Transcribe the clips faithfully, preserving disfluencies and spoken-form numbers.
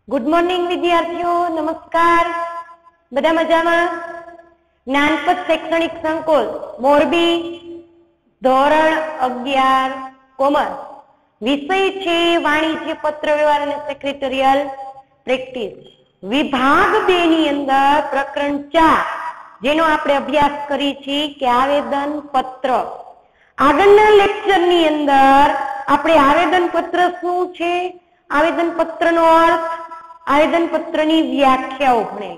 Good morning विद्यार्थियों, नमस्कार। बधा मजामां? ज्ञानपथ शैक्षणिक संकुल मोरबी धोरण अगियार कॉमर्स विषय छे वाणिज्य पत्र व्यवहार अने सेक्रेटरियल प्रेक्टिस। विभाग बे नी अंदर प्रकरण चार जेनो आपणे अभ्यास करी छे के आवेदन पत्र। आगळना लेक्चर नी अंदर आपणे आवेदन पत्र शुं छे, आवेदन पत्र नो अर्थ, आवेदन पत्र नी व्याख्याओ भणे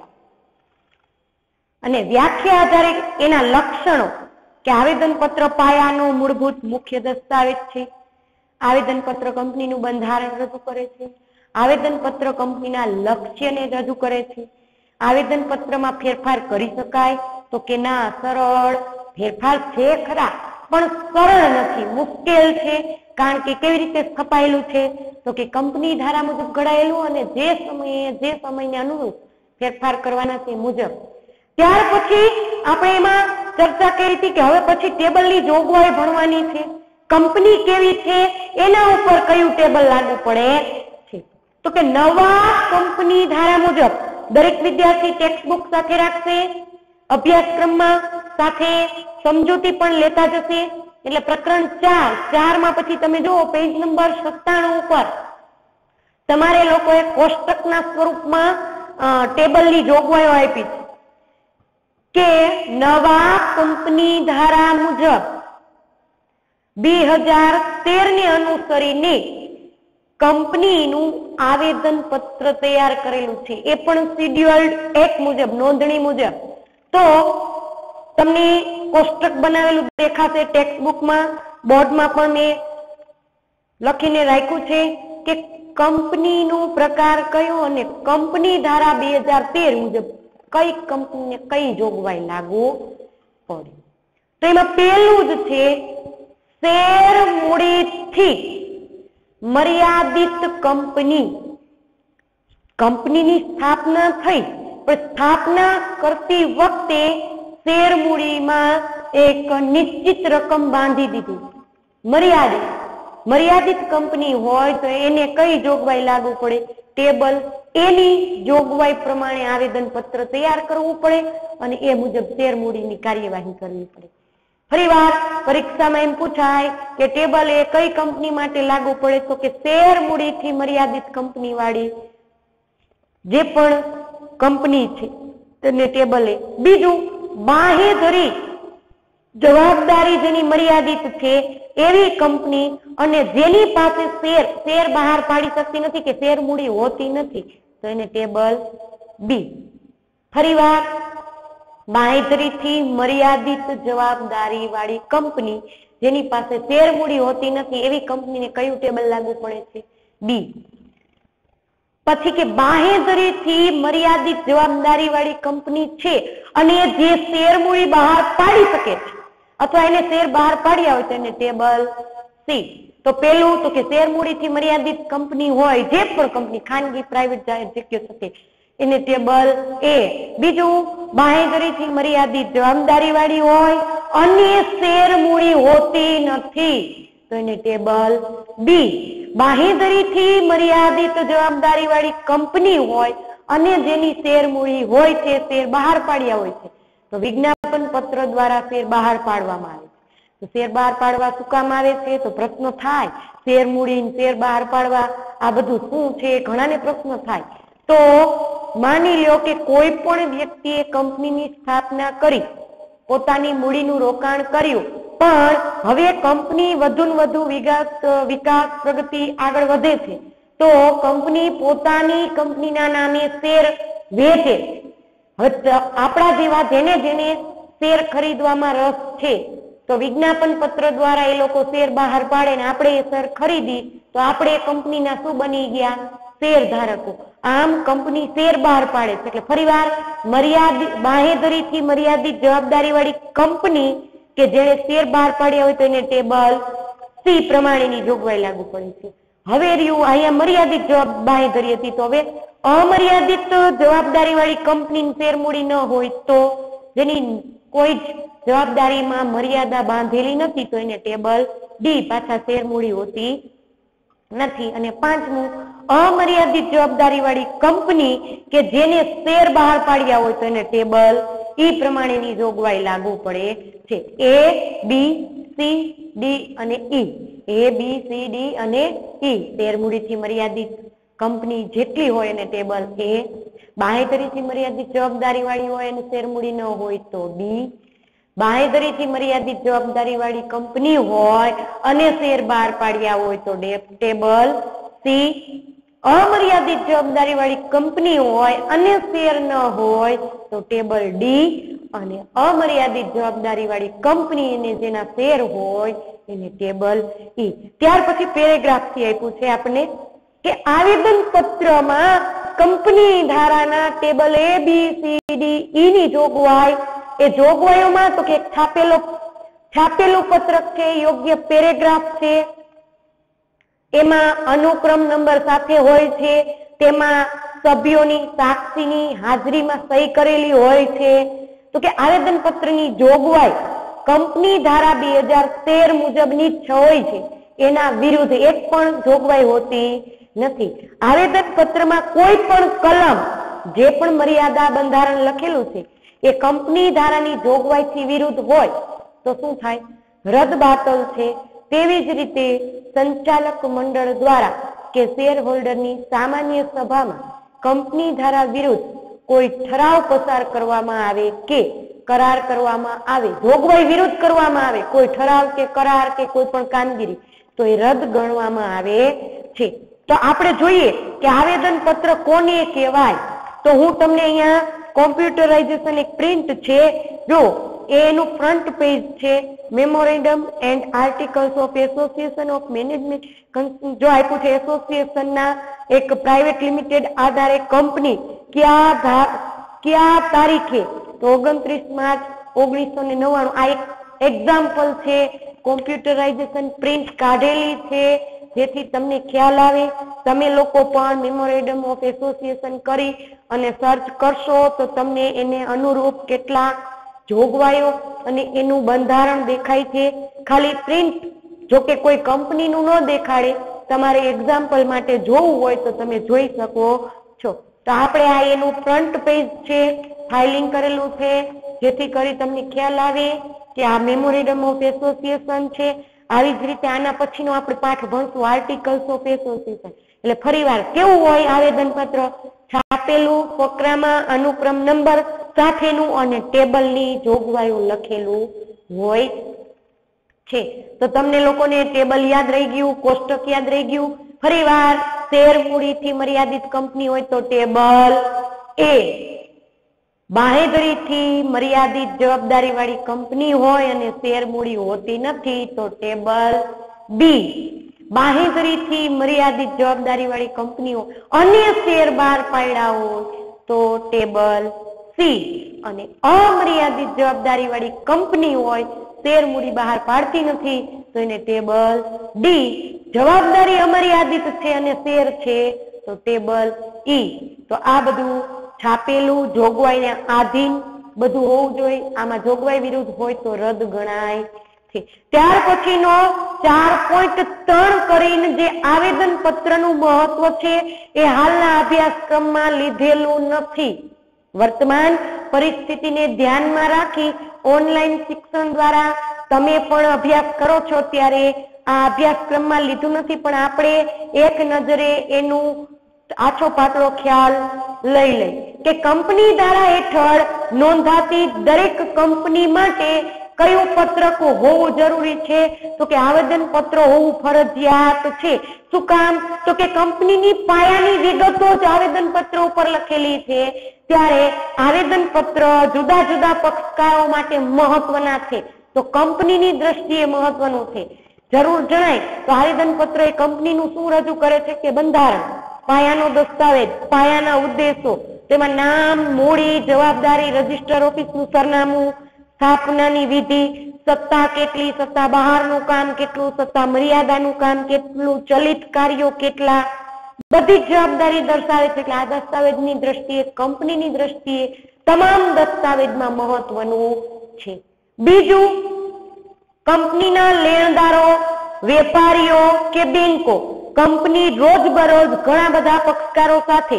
अने व्याख्या आधारे एना लक्षणों के आवेदन पत्र पायानो मूलभूत मुख्य दस्तावेज छे। आवेदन पत्र कंपनी बंधारण रजू करे छे। आवेदन पत्र कंपनीना लक्ष्यने रजू करे छे। आवेदन पत्र में फेरफार करी शकाय तो के ना, सरल फेरफार छे खरा पण सरल नथी, मुश्केल छे। कारण के केवी रीते छपायेलुं छे तो के कंपनी धारा मुजब घड़ायेलुं अने जे समये जे समयने अनुरूप फेरफार करवाना ते मुजब। त्यार पछी आपणे एमां चर्चा करी हती के हवे पछी टेबलनी जोगवाई भणवानी छे। कंपनी केवी छे एना उपर कयुं टेबल लागू पड़े छे तो के नवा कंपनी धारा मुजब दरेक विद्यार्थी टेक्स्ट बुक साथे राखशे, अभ्यासक्रममां साथे समजूती पण लेता जशे। એટલે પ્રકરણ ચાર ચાર માં પછી તમે જો પેજ નંબર સત્તાણું ઉપર તમારે લોકોએ કોષ્ટકના સ્વરૂપમાં ટેબલની જોગવાઈઓ આપી છે કે નવા કંપની ધારા મુજબ બે હજાર તેર ને અનુસરીને કંપનીનું આવેદન પત્ર તૈયાર કરેલું છે, એ પણ શેડ્યુલ્ડ એક મુજબ, નોંધણી મુજબ। તો તમને કોષ્ટક બનાવેલું દેખાશે ટેક્સ્ટ बुक में, बोर्ड में पण मैं लखीने राख्युं छे के कंपनी नो प्रकार कयो अने कंपनी धारा दो हज़ार तेरह मुजब कई कंपनी ने कई जोगवाई लागू पड़ी। तो एमां पहेलुं ज छे शेर मूडीथी मर्यादित कंपनी। कंपनी नी स्थापना थई पण स्थापना करती वखते शेर मूडी में एक निश्चित रकम बांधी दीधी। मर्यादित मर्यादित कंपनी होय तो एने कई जोगवाई लागू पड़े, टेबल एनी जोगवाई प्रमाणे आवेदन पत्र तैयार करवू पड़े अने ए मुजब शेर मूडीनी कार्यवाही करवी पड़े। फरीवार परीक्षा में एम पूछाय के टेबल ए कई कंपनी माटे लागू पड़े तो के शेर मूडी थी मर्यादित कंपनी वाળી जे पण कंपनी छे तेने टेबल ए। बीजू बाहेधरी जवाबदारी जेनी मर्यादित छे एवी कंपनी अने जेनी पासे शेर शेर बहार पाड़ी सकती नथी के शेर मूडी होती नथी तो एने टेबल बी। फरीवार बाहेधरी थी मर्यादित जवाबदारी वाળી कंपनी जेनी पासे शेर मूडी होती नथी एवी कंपनी ने कयुं टेबल लागू पड़े छे, बी। पछी के बाहेधरी थी मर्यादित जवाबदारी वाળી कंपनी छे अने जे शेर मूडी बहार पाड़ी सके छे अथवा एने शेर बहार पाड्या होय तो एने टेबल सी। तो पहेलुं तो के शेर मूडी थी मर्यादित कंपनी होय जे पण कंपनी खानगी प्राइवेट जाहिर जग्या सके एने टेबल ए। बीजू बाहेधरी थी मर्यादित जवाबदारी वाળી होय अने शेर मूडी होती नथी तो एने टेबल बी। बाहेधरी थी मर्यादित जवाबदारी वाળી कंपनी होय अने जेनी शेर मूडी होय छे शेर बहार पाड्या होय छे तो विज्ञापन पत्र द्वारा शेर बहार पाडवामां आवे छे। तो शेर बहार पाडवा शुं काम आवे छे तो प्रश्न थाय शेर मूडी शेर बहार पाडवा आ बधुं शुं छे, घणाने प्रश्न थाय। तो मानी लो के कोई पण व्यक्तिए कंपनीनी स्थापना करी, पोतानी मूडीनुं रोकाण कर्युं पण हवे कंपनी वधु ने वधु विकास विकास प्रगति आगळ वधे छे तो कंपनी पोतानी कंपनीना नामे शेर वेचे। आपड़ा जेवा जेने जेने शेर खरीदवामां रस छे तो विज्ञापन पत्र द्वारा ए लोको शेर बहार पाडे ने आपणे ए शेर खरीदी तो आपणे कंपनीना शुं बनी गया, शेर धारको। आम कंपनी शेर बहार पाडे छे એટલે ફરીવાર મર્યાદિત બાહેધરીથી મર્યાદિત જવાબદારીવાળી કંપની કે જેણે શેર બહાર પાડ્યા હોય તો એને ટેબલ સી પ્રમાણેની જોગવાઈ લાગુ પડી છે। હવે રહ્યું અહીંયા મર્યાદિત જવાબ બાહેધરી હતી તો હવે અમર્યાદિત જવાબદારીવાળી કંપનીની શેર મૂડી ન હોય તો જેની કોઈ જ જવાબદારીમાં મર્યાદા બાંધેલી નથી તો એને ટેબલ ડી, પાછા શેર મૂડી હોતી નથી। અને પાંચમું अमर्यादित जवाबदारी वाली कंपनी के जेने शेर बहार पाड्या होय तो एने टेबल ई प्रमाणेनी जोगवाई लागू पड़े छे। ए बी सी डी अने ई ए बी सी डी अने ई शेर मूડીથી मर्यादित कंपनी जेटली होय एने टेबल ए, बाहेधरीથી मर्यादित जवाबदारी वाली होय अने शेर मूडी न होय तो डी, बाहेधरीથી मर्यादित जवाबदारी वाली कंपनी होय अने शेर बहार पाड्या होय तो टेबल सी, अमर्यादित जवाबदारी वाली कंपनी होय अने शेर न होय तो टेबल डी, अने अमर्यादित जवाबदारी वाली कंपनी ने जेना शेर होय एने टेबल ई। त्यार पछी पेरेग्राफ थी आप्युं छे आपने के आवेदन पत्र में कंपनी धाराना table A B C D E नी जोगवाई ए जोगवाईओमां तो के छापेलो छापेलुं पत्रक छे, योग्य पेरेग्राफ छे, एमां अनुक्रम नंबर साथे होय छे, तेमां सभ्योनी साक्षीनी हाजरीमां सही करेली होय छे। तो के आवेदन पत्रनी जोगवाई कंपनी धारा दो हज़ार तेरह मुजबनी ज होय छे, एना विरुद्ध एक पण जोगवाई होती નથી। आवेदन पत्रमां कोई पण कलम जे पण मर्यादा બંધારણ લખેલું છે એ કંપની ધારાની જોગવાઈથી વિરુદ્ધ હોય તો શું થાય? રદબાતલ છે। તેવી જ રીતે સંચાલક મંડળ દ્વારા કે શેર હોલ્ડરની સામાન્ય સભામાં કંપની ધારા વિરુદ્ધ કોઈ ઠરાવ પસાર કરવામાં આવે કે करार કરવામાં આવે, જોગવાઈ વિરુદ્ધ કરવામાં આવે કોઈ ઠરાવ કે કરાર કે કોઈ પણ કામગીરી તો એ રદ ગણવામાં આવે છે। तो आपणे जोईए के आवेदन पत्र कोने कहेवाय तो हूँ तमने अहींया कॉम्प्यूटराइजेशन एक प्रिंट छे जो एनु फ्रंट पेज छे memorandum and articles of association of management जो आप्युं छे एसोसिएशन ना एक प्राइवेट लिमिटेड आधारे कंपनी क्या क्या तारीखे तो ओगणत्रीस मार्च ओगनीस सौ नव्वाणु आ एक एक्जाम्पल छे। कॉम्प्यूटराइजेशन प्रिंट काढेली छे जेथी तमने ख्याल आवे। तमे लोको पण मेमोरेंडम ऑफ एसोसिएशन करी अने सर्च करशो तो तमने एने अनुरूप केटला जोगवाईओ अने एनु बंधारण देखाय छे। खाली प्रिंट जो के कोई कंपनी नु न देखाडे, तमारे एक्जाम्पल माटे जोवुं होय तो तमे जोई शको छो। तो आपणे आ एनु फ्रंट पेज छे, फाइलिंग करेलुं छे जेथी करी तमने ख्याल आवे के आ मेमोरेंडम ऑफ एसोसिएशन छे। આવી જ રીતે આના પછીનો આપણે પાઠ ભણશું આર્ટિકલ્સ ઓફ એસોસિએશન। એટલે ફરીવાર કેવું હોય આવેદન પત્ર? છાપેલું, ફકરામાં અનુક્રમ નંબર સાથેનું અને ટેબલની જોગવાઈઓ લખેલું હોય છે। તો તમને લોકોને ટેબલ યાદ રહી ગયું, કોષ્ટક યાદ રહી ગયું? ફરીવાર શેર મૂડીથી મર્યાદિત કંપની હોય તો ટેબલ એ, બાહેધરીથી મર્યાદિત જવાબદારી વાળી કંપની હોય અને શેર મૂડી હોતી નથી તો ટેબલ બી, બાહેધરીથી મર્યાદિત જવાબદારી વાળી કંપનીઓ અને શેર બહાર પાડ્યા હોય તો ટેબલ સી, અને અમર્યાદિત જવાબદારી વાળી કંપની હોય શેર મૂડી બહાર પાડતી નથી તો એને ટેબલ ડી, જવાબદારી અમર્યાદિત છે અને શેર છે તો ટેબલ ઈ। તો આ બધું छापेलू जोगवाई ने आधीन बधु होवुं जोईए। आमां जोगवाई विरुद्ध होय तो रद्द गणाय छे। त्यार पछीनो चार पॉइंट तीन करीने जे आवेदन पत्रनुं महत्व छे ए हालना अभ्यासक्रममां लीधेलुं नथी। वर्तमान परिस्थितिने ध्यानमां राखी ऑनलाइन शिक्षण द्वारा तमे पण अभ्यास करो छो त्यारे आ अभ्यासक्रममां लीधुं नथी, पण आपणे एक नजरे एनुं आछो पातळो ख्याल लई लई के कंपनी धारा हेठळ नोंधाती दरेक कंपनी माटे कयो पत्रक होवुं जरूरी छे तो के आवेदन पत्र होवुं फरजियात छे। शुं काम? तो के कंपनीनी पायानी विगतो ज आवेदन पत्र उपर लखेली छे त्यारे आवेदन पत्र जुदा जुदा पक्षकारो माटे महत्वना छे तो कंपनीनी दृष्टिए महत्वनुं छे। जरूर जणाय तो आवेदन पत्र ए कंपनीनुं शुं रजू करे छे के बंधारण, पायानो दस्तावेज, पायाना उद्देशो, तेमां नाम, मूडी, जवाबदारी, रजिस्टर ऑफिसनुं सरनामું, स्थापनानी विधि, सत्ता केटली, सत्ता बहारनुं काम केटલું, सत्ता मर्यादानुं काम केटલું, चलित कार्यो केटला, बधी जवाबदारी दर्शावे छे। એટલે આ દસ્તાવેજની દ્રષ્ટિએ, કંપનીની દ્રષ્ટિએ તમામ દસ્તાવેજમાં મહત્વનું છે। બીજું, કંપનીના લેણદારો, વેપારીઓ કે બેંકો કંપની રોજબરોજ ઘણા બધા પક્ષકારો સાથે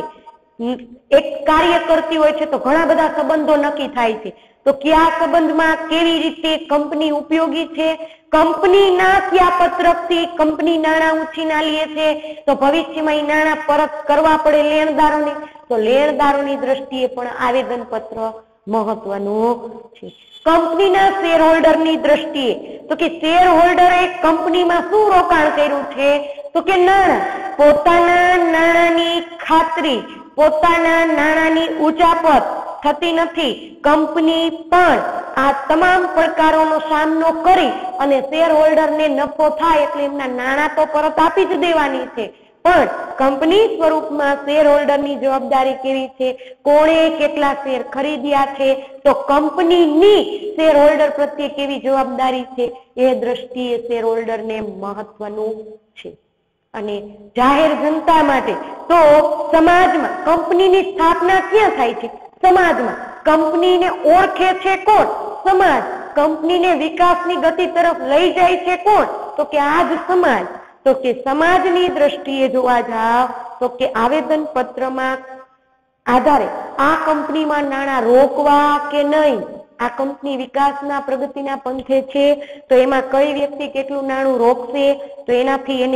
એક કાર્ય કરતી હોય છે, તો ઘણા બધા સંબંધો નક્કી થાય છે. તો કયા સંબંધમાં કેવી રીતે કંપની ઉપયોગી છે, કંપનીના કયા પત્રકથી કંપની નાણાં ઉછીના લે છે, તો ભવિષ્યમાં એ નાણાં પરત કરવા પડે લેણદારોને, તો લેણદારોની દ્રષ્ટિએ પણ આવેદન પત્ર મહત્વનું છે. કંપનીના શેર હોલ્ડરની દ્રષ્ટિએ તો કે શેર હોલ્ડરે કંપનીમાં શું રોકાણ કર્યું છે, તો કે નાણાં. પોતાના નાણાંની ખાતરી, પોતાના નાણાંની ઉચાપત થતી નથી. કંપની પણ આ તમામ પડકારોનો સામનો કરી અને શેર હોલ્ડરને નફો થાય એટલે એમના નાણાં તો પરત આપી જ દેવાની છે, પણ કંપની સ્વરૂપમાં શેર હોલ્ડરની જવાબદારી કેવી છે, કોણે કેટલા શેર ખરીદ્યા છે, તો કંપનીની શેર હોલ્ડર પ્રત્યે કેવી જવાબદારી છે, એ દ્રષ્ટિએ શેર હોલ્ડરને મહત્વનું છે. અને જાહેર જનતા માટે તો સમાજમાં કંપનીની સ્થાપના ક્યાં થાય છે, સમાજમાં. કંપનીને ઓળખે છે કોણ, સમાજ. કંપનીને વિકાસની ગતિ તરફ લઈ જાય છે કોણ, તો કે આ જ સમાજ. તો કે સમાજની દ્રષ્ટિએ જોવા જાવ તો કે આવેદન પત્રમાં આધારે આ કંપનીમાં નાણાં રોકવા કે નહીં, આ કંપની વિકાસના પ્રગતિના પંથે છે તો એમાં કઈ વ્યક્તિ કેટલું નાણું રોકશે, તો એનાથી એને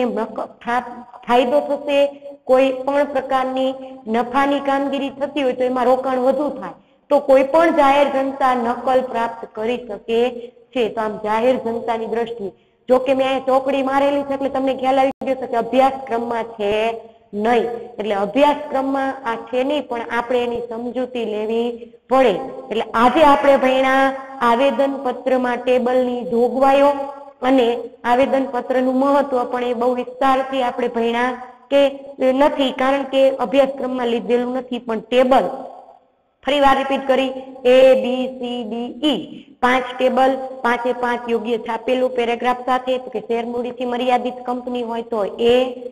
ફાયદો થશે. કોઈ પણ પ્રકારની નફાની કામગીરી થતી હોય તો એમાં રોકાણ વધુ થાય, તો કોઈ પણ જાહેર જનતા નકલ પ્રાપ્ત કરી શકે છે. તો આમ જાહેર જનતાની દ્રષ્ટિએ જો કે મેં ચોકડી મારેલી છે એટલે તમને ખ્યાલ આવી ગયો કે અભ્યાસક્રમમાં છે નહીં, એટલે અભ્યાસક્રમમાં આ છે નહીં, પણ આપણે એની સમજૂતી લેવી પડે. એટલે આજે આપણે ભણ્યા આવેદન પત્રમાં ટેબલની જોગવાઈઓ અને આવેદન પત્રનું મહત્વ, પણ એ બહુ વિસ્તારથી આપણે ભણ્યા કે નથી, કારણ કે અભ્યાસક્રમમાં લીધેલું નથી. પણ ટેબલ ફરી વાર રિપીટ કરી, એ બી સી ડી ઈ પાંચ ટેબલ, પાંચે પાંચ યોગ્ય છાપેલું પેરેગ્રાફ સાથે. તો કે શેર મૂડીથી મર્યાદિત કંપની હોય તો એ,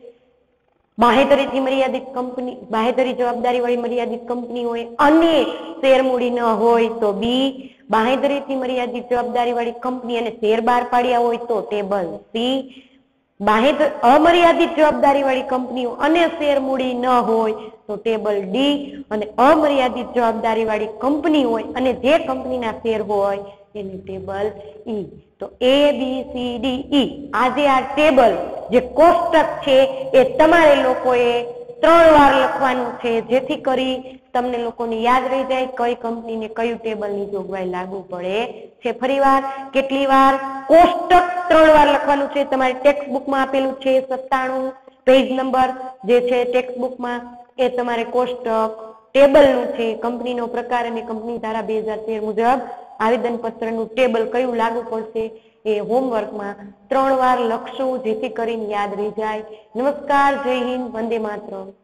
બાહેધરીથી મર્યાદિત કંપની, બાહેધરી જવાબદારી વાળી મર્યાદિત કંપની હોય અને શેર મૂડી ન હોય તો બી, બાહેધરીથી મર્યાદિત જવાબદારી વાળી કંપની અને શેર બહાર પાડ્યા હોય તો ટેબલ સી, બાહેધર અમર્યાદિત જવાબદારી વાળી કંપનીઓ અને શેર મૂડી ન હોય તો ટેબલ ડી, અને અમર્યાદિત જવાબદારી વાળી કંપની હોય અને જે કંપનીના શેર હોય એને ટેબલ ઈ. તો એ બી સી ડી ઈ આજે આ ટેબલ જે કોષ્ટક છે એ તમારે લોકોએ ત્રણ વાર લખવાનું છે, જેથી કરી તમને લોકોને યાદ રહી જાય કઈ કંપનીને કયું ટેબલની જોગવાઈ લાગુ પડે છે. ફરી વાર, કેટલી વાર? કોષ્ટક ત્રણ વાર લખવાનું છે. તમારી ટેક્સ્ટ બુકમાં આપેલું છે સત્તાણું પેજ નંબર જે છે ટેક્સ્ટ બુકમાં, એ તમારે કોષ્ટક ટેબલનું છે. કંપનીનો પ્રકાર અને કંપની ધારા બે હજાર તેર મુજબ આવેદન પત્રનું ટેબલ કયું લાગુ પડશે એ હોમવર્કમાં ત્રણ વાર લખશું, જેથી કરીને યાદ રહી જાય. નમસ્કાર, જય હિન્દ, વંદે માતરમ.